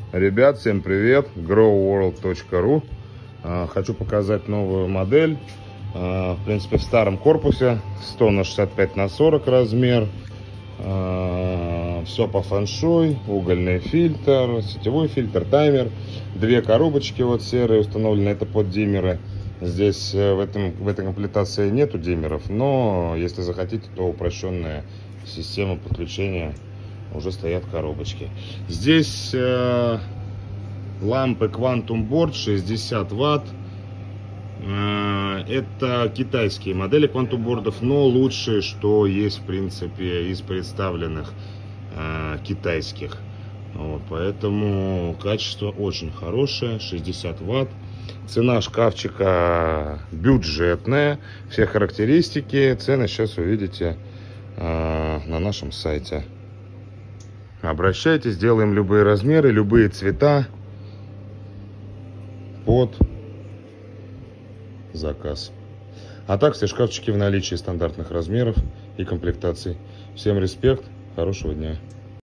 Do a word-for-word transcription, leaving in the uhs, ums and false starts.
Ребят, всем привет! grow world точка ру. Хочу показать новую модель. В принципе, в старом корпусе, сто на шестьдесят пять на сорок размер. Все по фэншуй, угольный фильтр, сетевой фильтр, таймер. Две коробочки вот серые установлены, это под диммеры. Здесь в, этом, в этой комплектации нету диммеров, но если захотите, то упрощенная система подключения, уже стоят коробочки. Здесь э, лампы Quantum Board шестьдесят ватт. Э, это китайские модели Quantum Board, но лучшие, что есть в принципе из представленных э, китайских. Вот, поэтому качество очень хорошее, шестьдесят ватт. Цена шкафчика бюджетная. Все характеристики, цены сейчас увидите э, на нашем сайте. Обращайтесь, делаем любые размеры, любые цвета под заказ. А так все шкафчики в наличии стандартных размеров и комплектаций. Всем респект, хорошего дня.